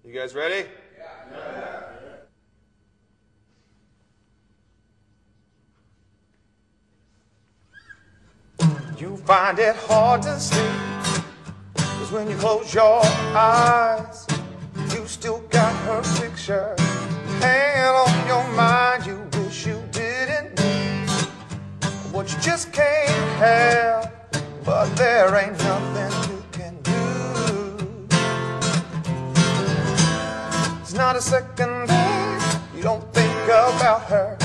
You guys ready? Yeah. You find it hard to sleep, 'cause when you close your eyes, you still got her picture hanging on your mind. You wish you didn't need what you just can't have, but there ain't nothing you can do. It's not a second day you don't think about her.